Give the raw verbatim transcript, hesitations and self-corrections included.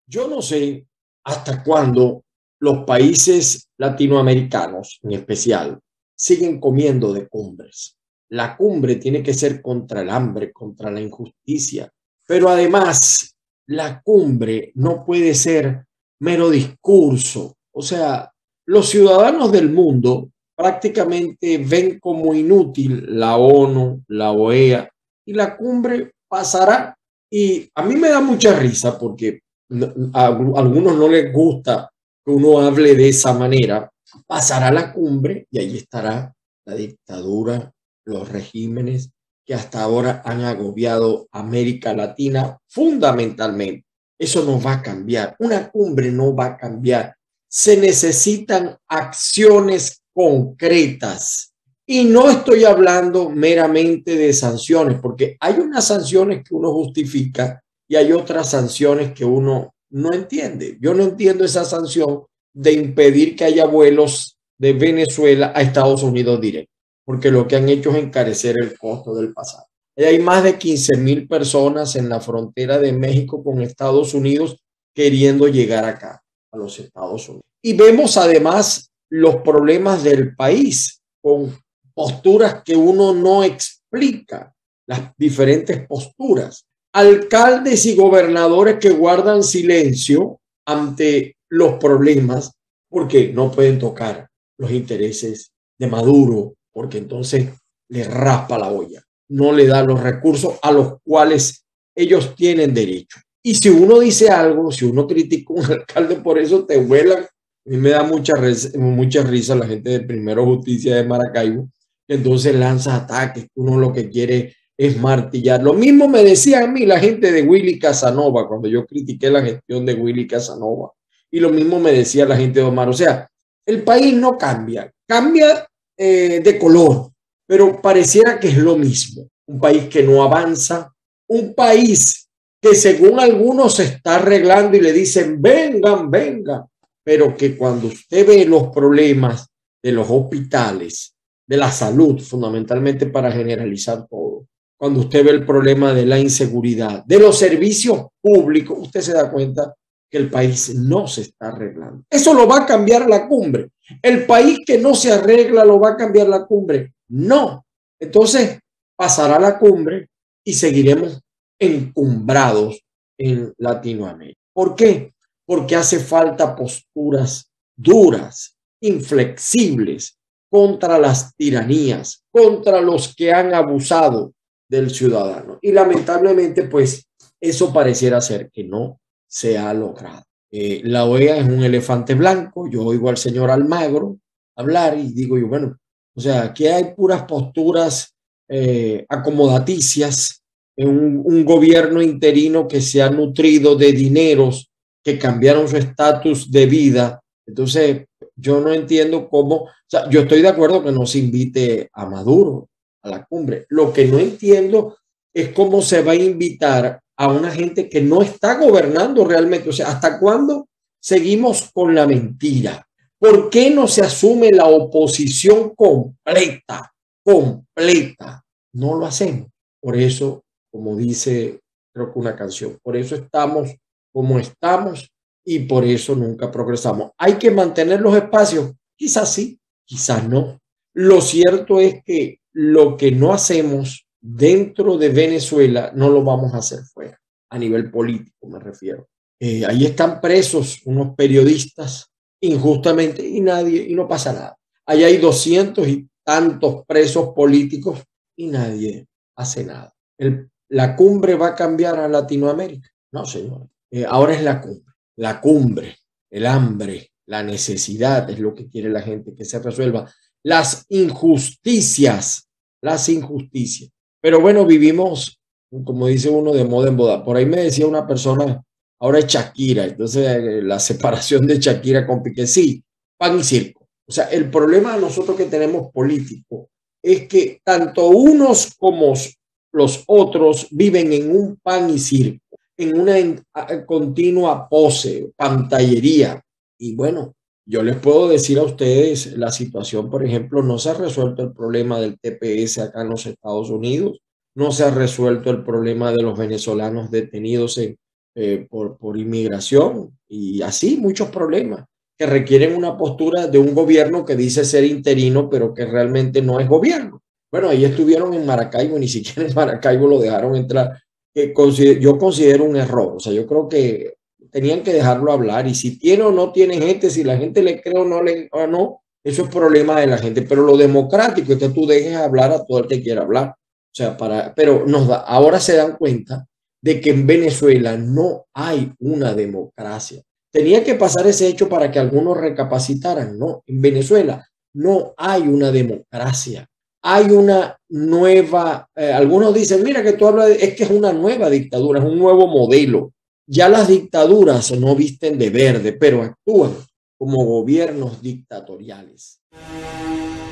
Yo no sé hasta cuándo los países latinoamericanos, en especial, siguen comiendo de cumbres. La cumbre tiene que ser contra el hambre, contra la injusticia, pero además la cumbre no puede ser mero discurso. O sea, los ciudadanos del mundo prácticamente ven como inútil la ONU, la O E A, y la cumbre pasará. Y a mí me da mucha risa porque a algunos no les gusta que uno hable de esa manera. Pasará la cumbre y ahí estará la dictadura, los regímenes que hasta ahora han agobiado América Latina fundamentalmente. Eso no va a cambiar. Una cumbre no va a cambiar. Se necesitan acciones concretas. Y no estoy hablando meramente de sanciones, porque hay unas sanciones que uno justifica y hay otras sanciones que uno no entiende. Yo no entiendo esa sanción de impedir que haya vuelos de Venezuela a Estados Unidos directo, porque lo que han hecho es encarecer el costo del pasaje. Hay más de quince mil personas en la frontera de México con Estados Unidos queriendo llegar acá, a los Estados Unidos. Y vemos además los problemas del país con posturas que uno no explica, las diferentes posturas. Alcaldes y gobernadores que guardan silencio ante los problemas porque no pueden tocar los intereses de Maduro, porque entonces le raspa la olla, no le da los recursos a los cuales ellos tienen derecho. Y si uno dice algo, si uno critica a un alcalde por eso, te vuelan. A mí me da mucha, mucha risa la gente de Primero Justicia de Maracaibo, que entonces lanza ataques, uno lo que quiere es martillar. Lo mismo me decía a mí la gente de Willy Casanova cuando yo critiqué la gestión de Willy Casanova. Y lo mismo me decía la gente de Omar. O sea, el país no cambia, cambia eh, de color, pero pareciera que es lo mismo. Un país que no avanza, un país que según algunos se está arreglando y le dicen vengan, vengan, pero que cuando usted ve los problemas de los hospitales, de la salud, fundamentalmente para generalizar todo, cuando usted ve el problema de la inseguridad, de los servicios públicos, usted se da cuenta que el país no se está arreglando. Eso lo va a cambiar la cumbre. El país que no se arregla lo va a cambiar la cumbre. No. Entonces pasará la cumbre y seguiremos encumbrados en Latinoamérica. ¿Por qué? Porque hace falta posturas duras, inflexibles, contra las tiranías, contra los que han abusado del ciudadano. Y lamentablemente, pues, eso pareciera ser que no se ha logrado. Eh, la O E A es un elefante blanco. Yo oigo al señor Almagro hablar y digo yo, bueno, o sea, aquí hay puras posturas eh, acomodaticias, en un, un gobierno interino que se ha nutrido de dineros que cambiaron su estatus de vida. Entonces, yo no entiendo cómo, o sea, yo estoy de acuerdo que no se invite a Maduro a la cumbre. Lo que no entiendo es cómo se va a invitar a una gente que no está gobernando realmente. O sea, ¿hasta cuándo seguimos con la mentira? ¿Por qué no se asume la oposición completa? Completa. No lo hacemos. Por eso, como dice, creo que una canción, por eso estamos como estamos y por eso nunca progresamos. ¿Hay que mantener los espacios? Quizás sí, quizás no. Lo cierto es que lo que no hacemos dentro de Venezuela no lo vamos a hacer fuera, a nivel político me refiero. Eh, ahí están presos unos periodistas injustamente y nadie, y no pasa nada. Ahí hay doscientos y tantos presos políticos y nadie hace nada. El, ¿La cumbre va a cambiar a Latinoamérica? No, señor. Eh, ahora es la cumbre. La cumbre, el hambre, la necesidad es lo que quiere la gente que se resuelva. Las injusticias, las injusticias. Pero bueno, vivimos, como dice uno, de moda en boda. Por ahí me decía una persona, ahora es Shakira, entonces la separación de Shakira con Piqué, sí, pan y circo. O sea, el problema de nosotros que tenemos político es que tanto unos como los otros viven en un pan y circo, en una en, a, continua pose, pantallería. Y bueno, yo les puedo decir a ustedes, la situación, por ejemplo, no se ha resuelto el problema del T P S acá en los Estados Unidos, no se ha resuelto el problema de los venezolanos detenidos en eh, por, por inmigración y así muchos problemas que requieren una postura de un gobierno que dice ser interino, pero que realmente no es gobierno. Bueno, ahí estuvieron en Maracaibo, ni siquiera en Maracaibo lo dejaron entrar, que consider, yo considero un error. O sea, yo creo que tenían que dejarlo hablar y si tiene o no tiene gente, si la gente le cree o no le o no, eso es problema de la gente. Pero lo democrático es que tú dejes hablar a todo el que quiera hablar. O sea, para, pero nos da, ahora se dan cuenta de que en Venezuela no hay una democracia. Tenía que pasar ese hecho para que algunos recapacitaran, ¿no? En Venezuela no hay una democracia. Hay una nueva, eh, algunos dicen, mira que tú hablas, de, es que es una nueva dictadura, es un nuevo modelo. Ya las dictaduras no visten de verde, pero actúan como gobiernos dictatoriales.